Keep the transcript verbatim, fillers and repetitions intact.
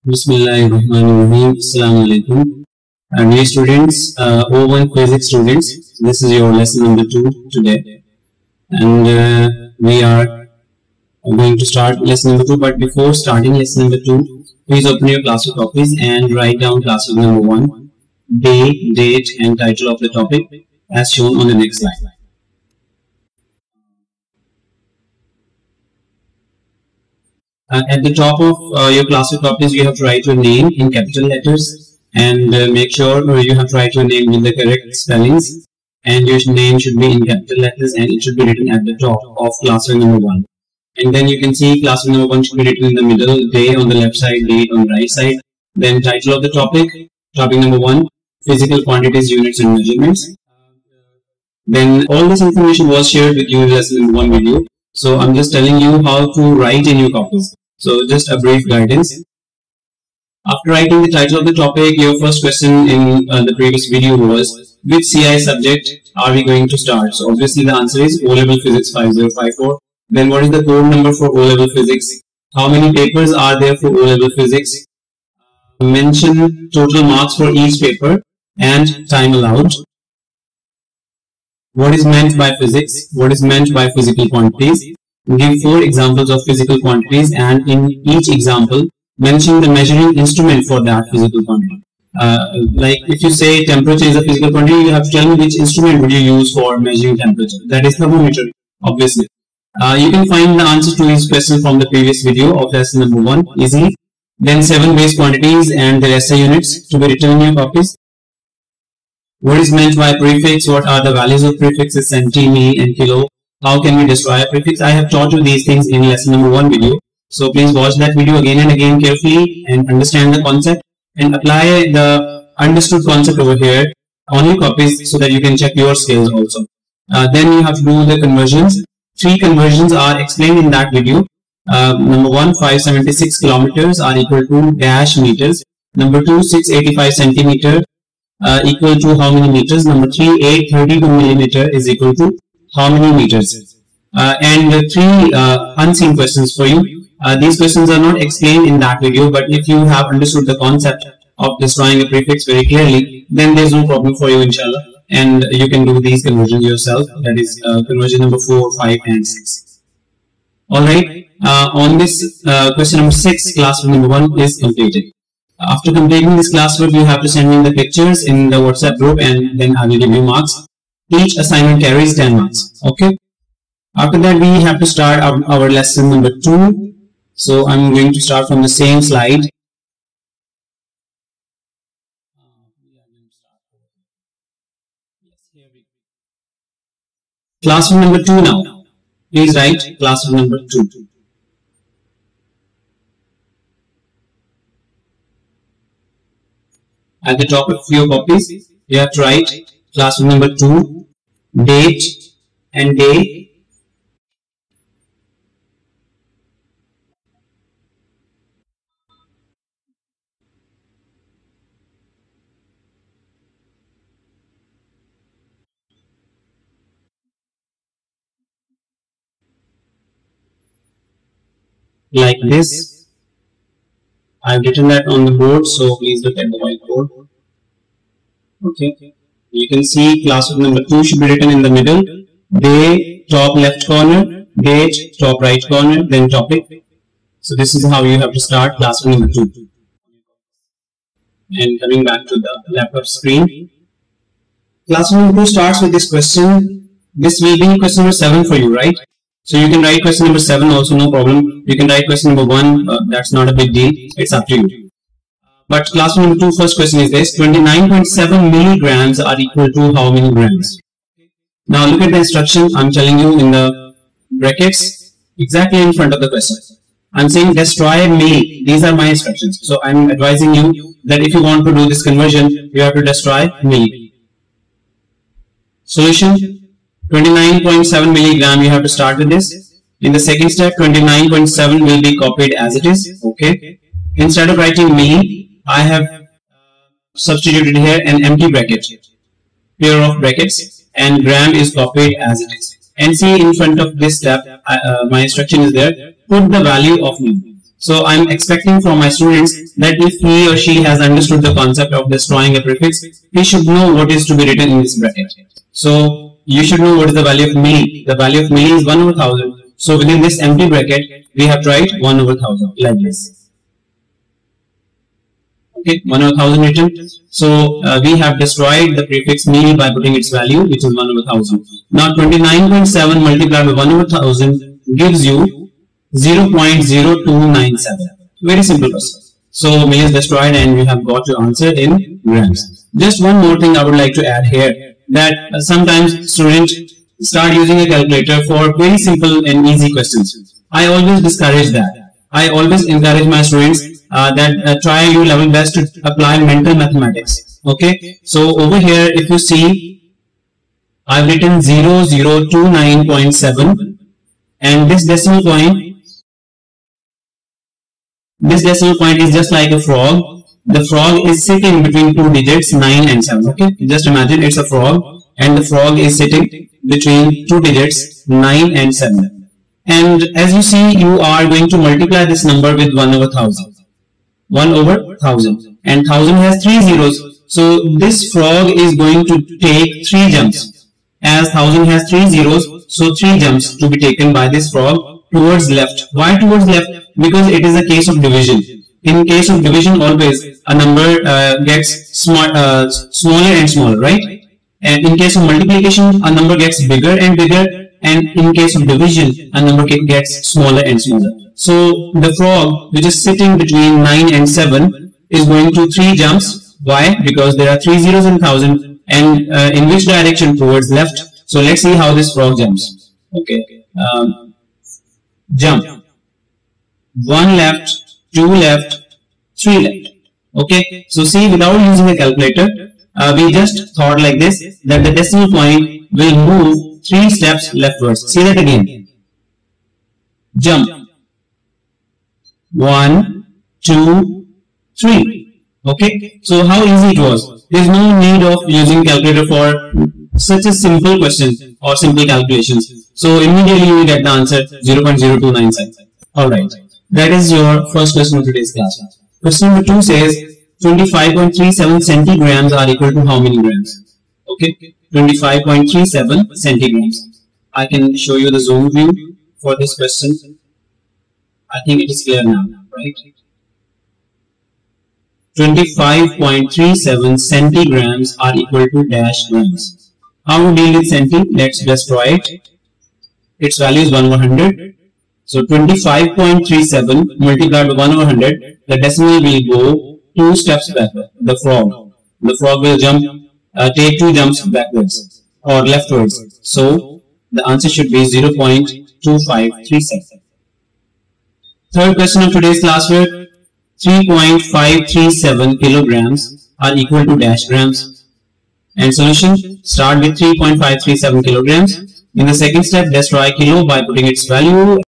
Bismillahirrahmanirrahim. Assalamu alaikum. Uh, dear students, uh, O one Physics students, this is your lesson number two today, and uh, we are going to start lesson number two. But before starting lesson number two, please open your classroom copies and write down classroom number one, day, date, and title of the topic as shown on the next slide. Uh, at the top of uh, your classroom copies, you have to write your name in capital letters, and uh, make sure uh, you have to write your name with the correct spellings, and your name should be in capital letters and it should be written at the top of classroom number one. And then you can see classroom number one should be written in the middle, day on the left side, date on the right side, then title of the topic, topic number one, physical quantities, units and measurements. Then all this information was shared with you in lesson number one video, so I'm just telling you how to write in your copies. So just a brief guidance. After writing the title of the topic, your first question in uh, the previous video was, which C I subject are we going to start? So obviously the answer is O-Level Physics five zero five four. Then what is the code number for O-Level Physics? How many papers are there for O-Level Physics? Mention total marks for each paper and time allowed. What is meant by physics? What is meant by physical quantities? Give four examples of physical quantities, and in each example, mention the measuring instrument for that physical quantity. Uh, like if you say temperature is a physical quantity, you have to tell me which instrument would you use for measuring temperature. That is thermometer, obviously. Uh, you can find the answer to this question from the previous video of lesson number one, easily. Then seven base quantities and their S I units to be written in your copies. What is meant by prefix? What are the values of prefixes, centi, milli, and kilo? How can we destroy a prefix? I have taught you these things in lesson number one video. So please watch that video again and again carefully and understand the concept and apply the understood concept over here on your copies so that you can check your skills also. Uh, then you have to do the conversions. Three conversions are explained in that video. Uh, number one, five hundred seventy-six kilometers are equal to dash meters. Number two, six hundred eighty-five centimeter uh, equal to how many meters? Number three, eight hundred thirty-two millimeter is equal to how many meters? Uh, and the three uh, unseen questions for you. Uh, these questions are not explained in that video, but if you have understood the concept of destroying a prefix very clearly, then there is no problem for you, inshallah, and you can do these conversions yourself. That is uh, conversion number four, five, and six. Alright, uh, on this uh, question number six, classwork number one is completed. After completing this classwork, you have to send me the pictures in the WhatsApp group, and then I will give you marks. Each assignment carries ten marks. Okay. After that, we have to start our, our lesson number two. So I'm going to start from the same slide. Classroom number two now. Please write classroom number two. At the top of your copies, you have to write classroom number two, date and day. Like this. I've written that on the board, so please look at the whiteboard. Okay. You can see classwork number two should be written in the middle. Day, top left corner, date, top right corner, then topic. So this is how you have to start classwork number two. And coming back to the laptop screen. Classwork number two starts with this question. This will be question number seven for you, right? So you can write question number seven also, no problem. You can write question number one, uh, that's not a big deal. It's up to you. But classroom number two, first question is this: twenty-nine point seven milligrams are equal to how many grams? Now look at the instruction. I'm telling you in the brackets exactly in front of the question. I'm saying destroy milli. These are my instructions. So I'm advising you that if you want to do this conversion, you have to destroy milli. Solution: twenty-nine point seven milligram. You have to start with this. In the second step, twenty-nine point seven will be copied as it is. Okay. Instead of writing milli, I have substituted here an empty bracket, pair of brackets, and gram is copied as it is. And see in front of this step, uh, my instruction is there. Put the value of mu. So I'm expecting from my students that if he or she has understood the concept of destroying a prefix, he should know what is to be written in this bracket. So you should know what is the value of milli. The value of milli is one over one thousand. So within this empty bracket, we have to write one over one thousand like this. Okay, one over one thousand written. So uh, we have destroyed the prefix milli by putting its value, which is one over one thousand. Now twenty-nine point seven multiplied by one over one thousand gives you zero point zero two nine seven. Very simple question. So milli is destroyed and we have got your answer in grams. Just one more thing I would like to add here, that uh, sometimes students start using a calculator for very simple and easy questions. I always discourage that. I always encourage my students Uh, that uh, try your level best to apply mental mathematics. Okay, so over here if you see, I've written zero zero two nine point seven, and this decimal point this decimal point is just like a frog. The frog is sitting between two digits nine and seven. Okay, just imagine it's a frog and the frog is sitting between two digits nine and seven, and as you see, you are going to multiply this number with one over one thousand. one over one thousand, and one thousand has three zeros, so this frog is going to take three jumps. As one thousand has three zeros, so three jumps to be taken by this frog towards left. Why towards left? Because it is a case of division. In case of division, always a number uh, gets small, uh, smaller and smaller, right? And in case of multiplication, a number gets bigger and bigger, and in case of division, a number gets smaller and smaller. So the frog, which is sitting between nine and seven, is going to three jumps. Why? Because there are three zeros in one thousand, and uh, in which direction? Towards left. So let's see how this frog jumps. Okay, um, jump. One left, two left, three left. Okay, so see, without using a calculator, uh, we just thought like this, that the decimal point will move three steps leftwards. See that again. Jump. One, two, three. Okay, so how easy it was. There is no need of using calculator for such a simple question or simple calculations. So immediately you will get the answer zero point zero two nine seven. Alright, that is your first question of today's class. Question number two says twenty-five point three seven centigrams are equal to how many grams? Okay, twenty-five point three seven centigrams. I can show you the zoom view for this question. I think it is clear now, right? twenty-five point three seven centigrams are equal to dash grams. How to deal with centi? Let's destroy it. Its value is one over one hundred. So twenty-five point three seven multiplied by one over one hundred, the decimal will go two steps backward. The frog. The frog will jump, uh, take two jumps backwards or leftwards. So the answer should be zero point two five three seven. Third question of today's classwork, three point five three seven kilograms are equal to dash grams. And solution, start with three point five three seven kilograms. In the second step, destroy kilo by putting its value